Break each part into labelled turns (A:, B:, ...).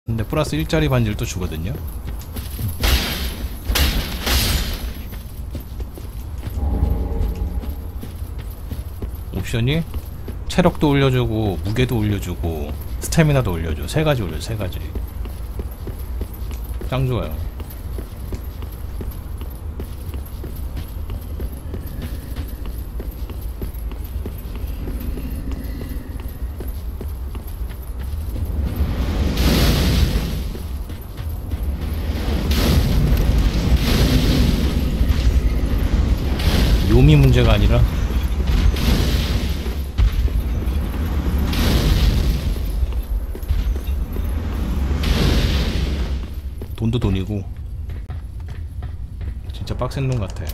A: 근데 플러스 1짜리 반질도 주거든요. 옵션이 체력도 올려주고 무게도 올려주고 스태미나도 올려줘. 세 가지 올려. 세 가지. 짱 좋아요. 요미 문제가 아니라 돈도 돈이고 진짜 빡센 놈 같아.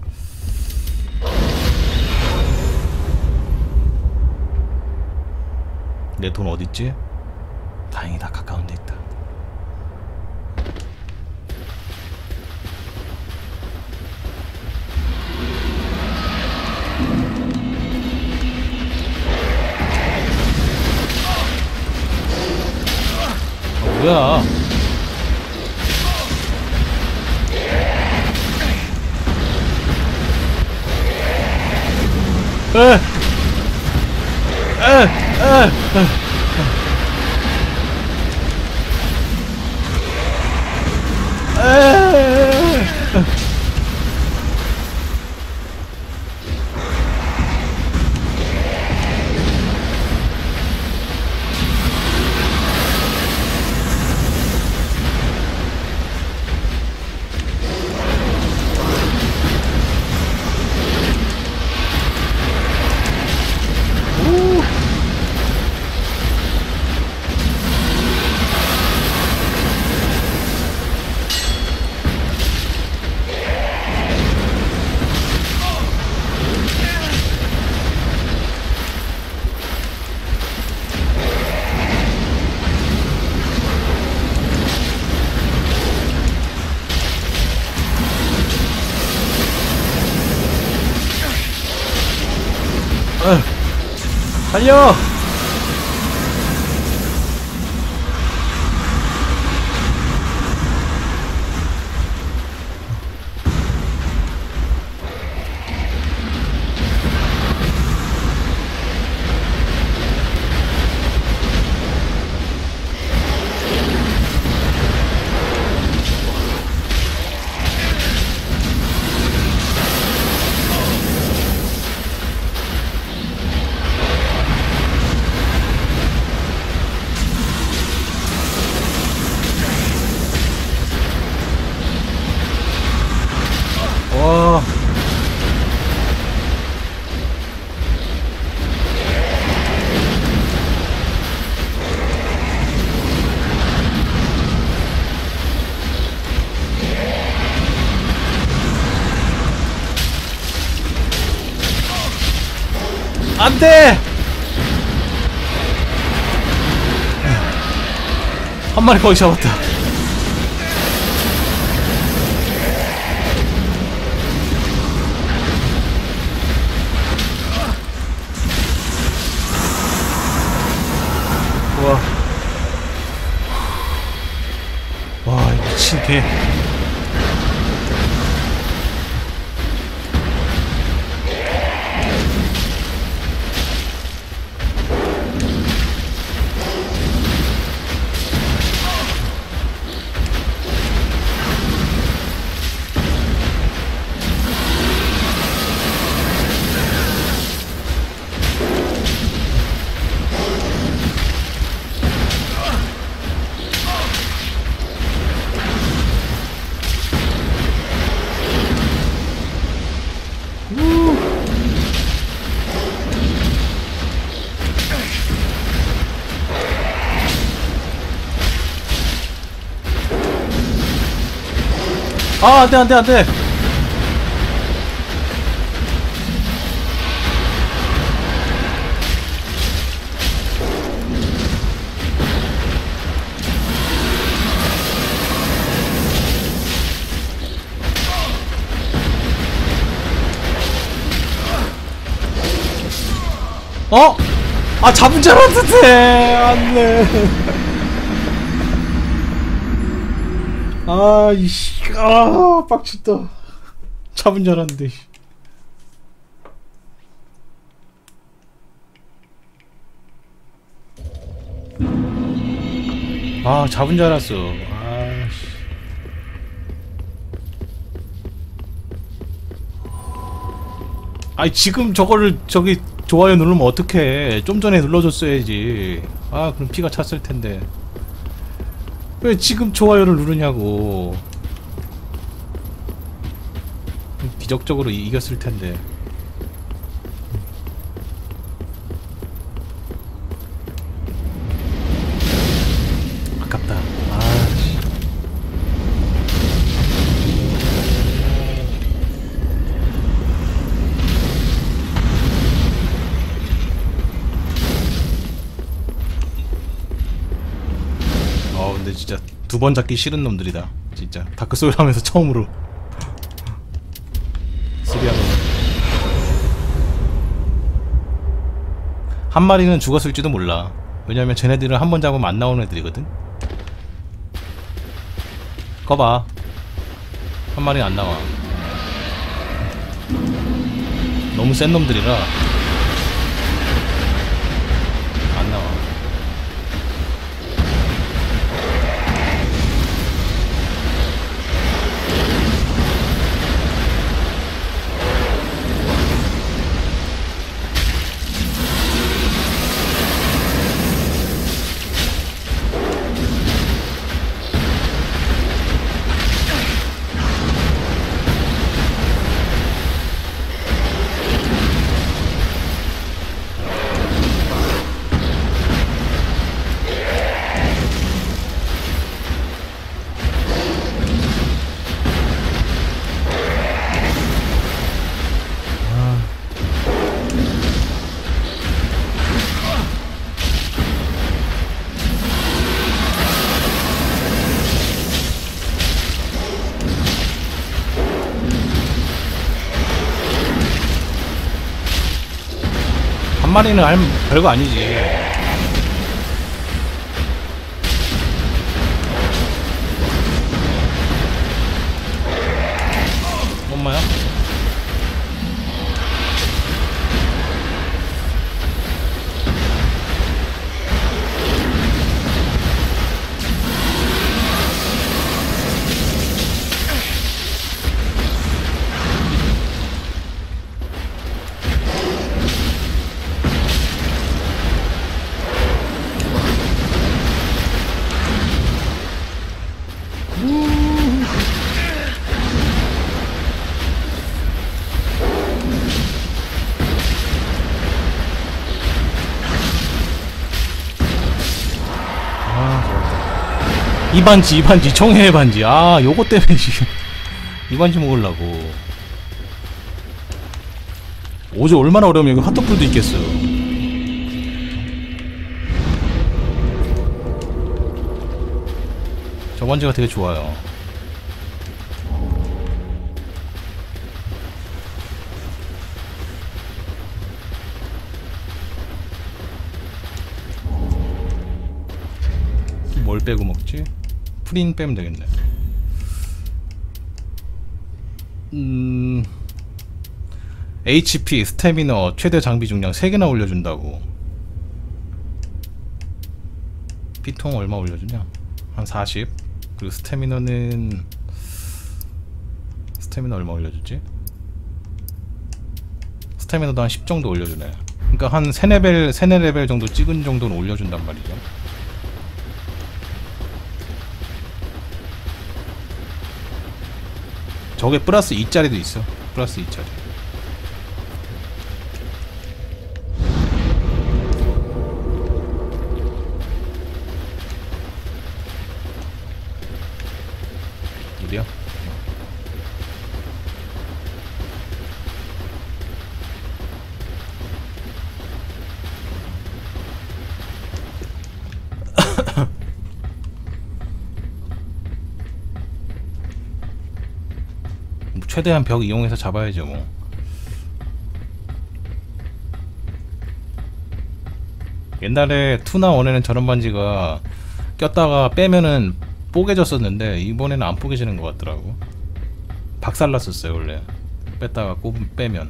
A: 내 돈 어딨지? 다행이다. 가까운 데 있다. 뭐야? 달려! 와. 안 돼! 한 마리 거의 잡았다. 와. 와, 이 미친 개. 아, 안돼 안돼 안돼. 어? 아, 잡은 줄 알았는데. 안돼. 이씨, 빡친다. 잡은 줄 알았는데. 잡은 줄 알았어. 아씨. 지금 저거를 저기 좋아요 누르면 어떡해. 좀 전에 눌러줬어야지. 그럼 피가 찼을 텐데. 왜 지금 좋아요를 누르냐고. 기적적으로 이겼을 텐데. 아깝다. 근데 진짜 두 번 잡기 싫은 놈들이다. 진짜 다크소울 하면서 처음으로 수비하고. 한 마리는 죽었을지도 몰라. 왜냐면 쟤네들은 한 번 잡으면 안 나오는 애들이거든. 거봐, 한 마리는 안 나와. 너무 센 놈들이라 안 나와. 한 마리는 별거 아니지. 엄마야? 이반지 청해 반지. 요거 때문에 지금 이반지 먹으려고. 어제 얼마나 어려우면 여기 핫도그도 있겠어. 저 반지가 되게 좋아요. 뭘 빼고 먹지? 프린 빼면 되겠네. HP, 스태미너, 최대 장비 중량 3개나 올려준다고. 피통 얼마 올려주냐? 한 40. 그리고 스태미너 얼마 올려주지? 스태미너도 한 10 정도 올려주네. 그러니까 한 3-4레벨 정도 찍은 정도는 올려준단 말이죠. 저게 플러스 2짜리도 있어. 플러스 2짜리. 어디야? 최대한 벽 이용해서 잡아야죠 뭐. 옛날에 2나 1에는 저런 반지가 꼈다가 빼면은 뽀개졌었는데 이번에는 안 뽀개지는 것 같더라고. 박살났었어요 원래. 뺐다가 빼면.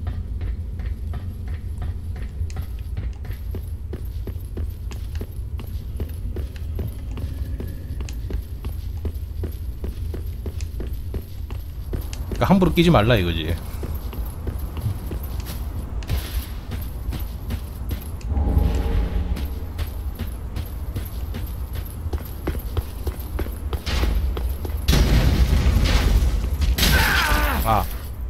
A: 그러니까 함부로 끼지 말라 이거지. 아.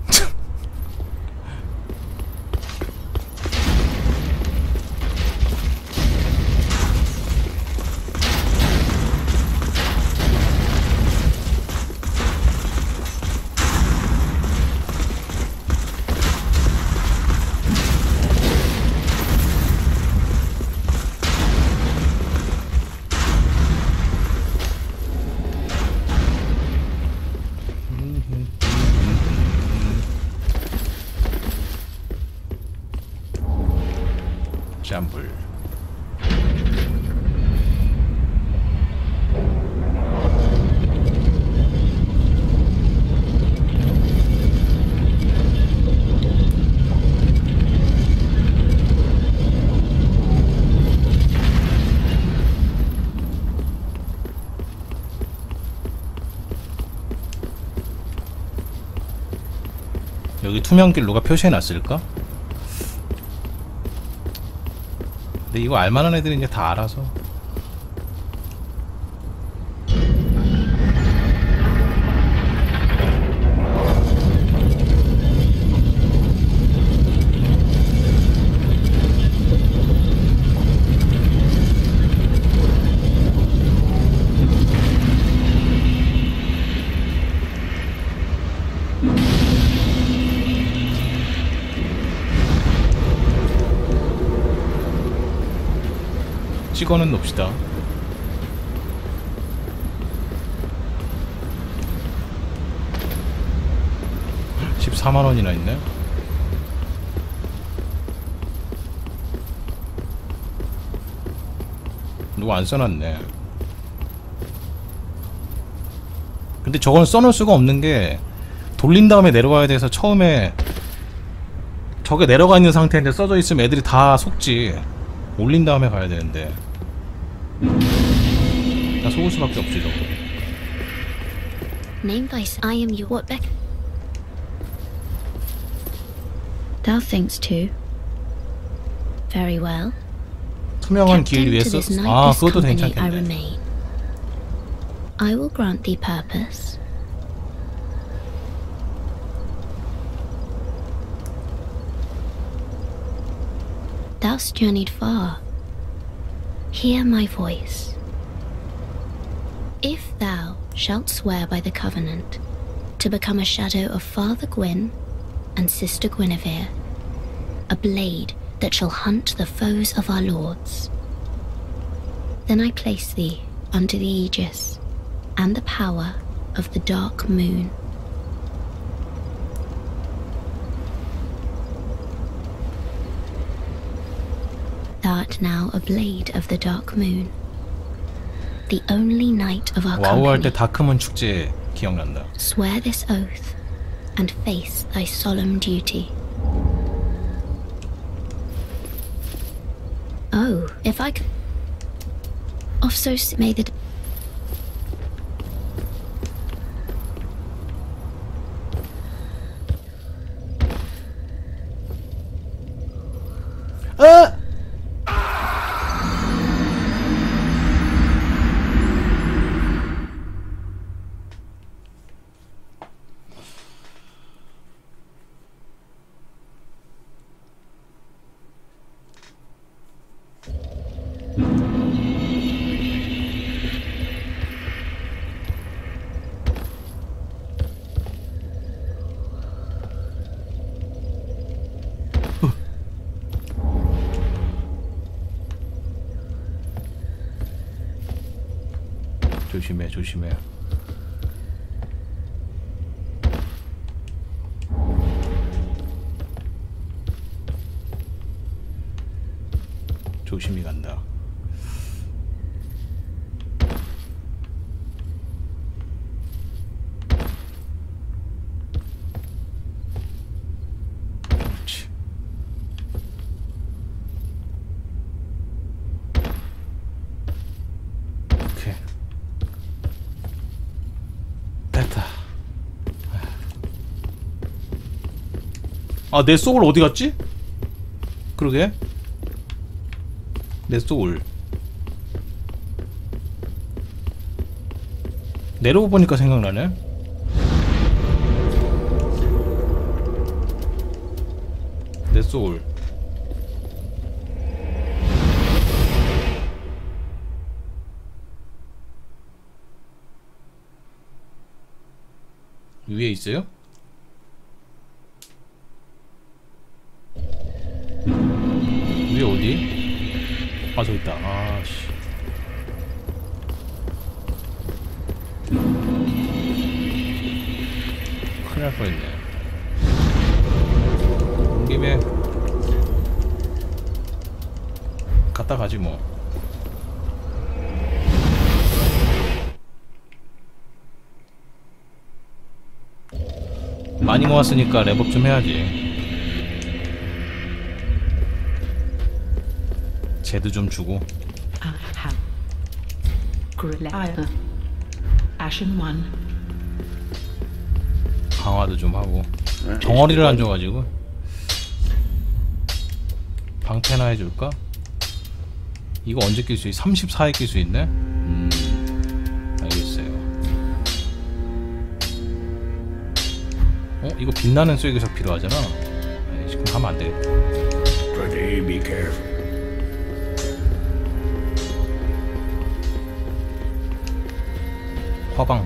A: 짬불. 여기 투명길 누가 표시해놨을까? 근데 이거 알만한 애들이 이제 다 알아서. 찍어는 놉시다. 14만원이나 있네. 누가 안 써놨네. 근데 저건 써놓을 수가 없는게 돌린 다음에 내려가야 돼서 처음에 저게 내려가 있는 상태인데 써져 있으면 애들이 다 속지. 올린 다음에 가야 되는데 나 속을 수밖에 없지 저거.
B: Name vice, I am you. What back? Thou thinks too. Very well.
A: 투명한 길 위에서 아 그것도
B: I
A: 괜찮겠네.
B: remain. I will grant thee purpose. Thou'st journeyed far. Hear my voice. If thou shalt swear by the covenant to become a shadow of Father Gwyn and Sister Guinevere, a blade that shall hunt the foes of our lords, then I place thee under the aegis and the power of the dark moon. Thou art now a blade of the dark moon, the only knight of our
A: 와우 할 때
B: company.
A: 다크문 축제 기억난다.
B: Swear this oath and face thy solemn duty. Oh, if I could. Off so may the.
A: 아! 조심해 조심해. 조심히 간다. 아, 내 소울 어디 갔지? 그러게. 내 소울. 내려오 보니까 생각나네. 내 소울. 위에 있어요? 위에 어디? 아, 저기 있다. 아씨. 큰일 날 뻔했네. 온 김에 갔다 가지 뭐. 많이 모았으니까 랩업 좀 해야지. 제드 좀 주고. 강화도 좀 하고. 덩어리를 안 줘가지고. 방패나 해줄까? 이거 언제 낄 수 있? 34에 낄 수 있네? 알겠어요. 이거 빛나는 쐐기석 필요하잖아. 에이, 그럼 하면 안 되겠다.
C: Be careful.
A: 화방.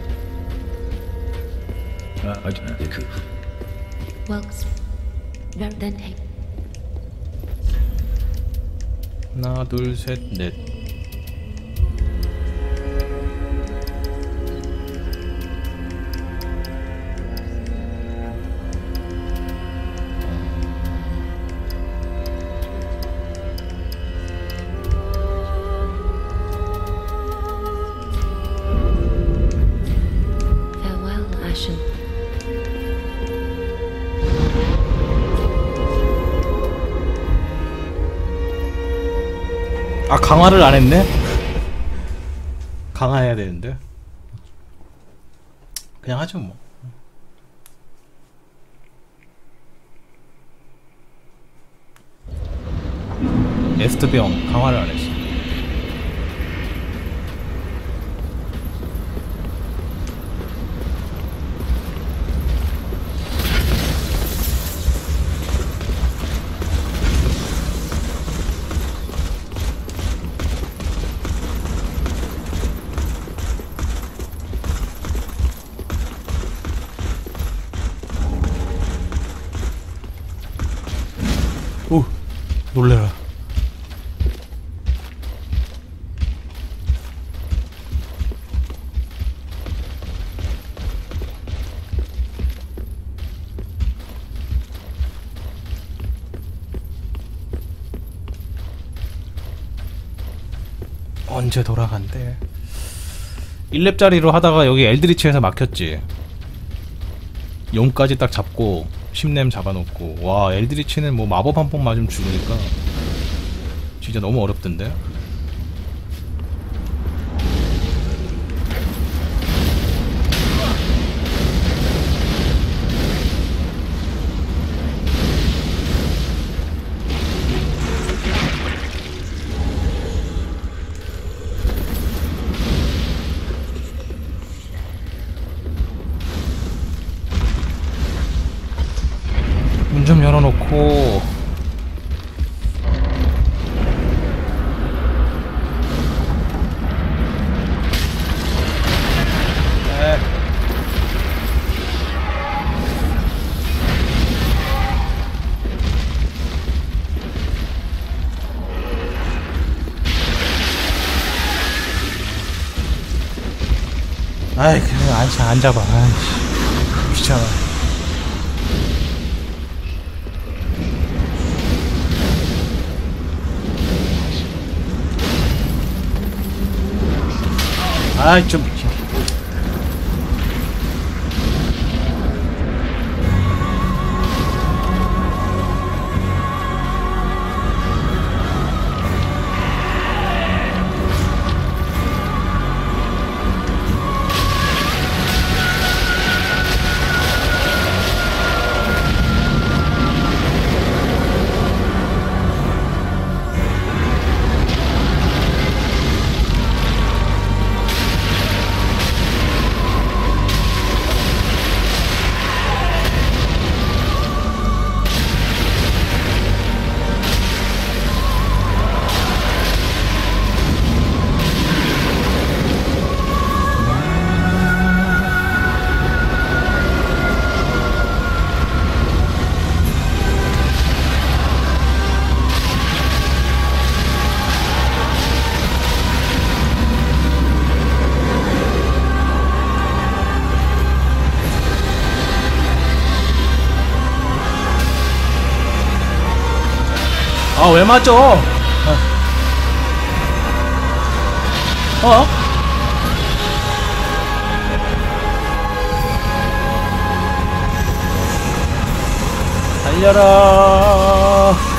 B: Well, then take.
A: 하나, 둘, 셋, 넷.
B: Farewell, Ashen.
A: 아, 강화를 안 했네? 강화해야 되는데. 그냥 하죠 뭐. 에스트병 강화를 안 했어. 오, 놀래라. 언제 돌아간대? 1렙짜리로 하다가 여기 엘드리치에서 막혔지. 용까지 딱 잡고 10렘 잡아놓고. 와, 엘드리치는 뭐 마법 한 번 맞으면 죽으니까 진짜 너무 어렵던데. 문 좀 열어놓고. 네. 아이, 그냥 안 잡아. 아이씨, 귀찮아. 아이, 좀. 아, 왜 맞죠? 어? 달려라.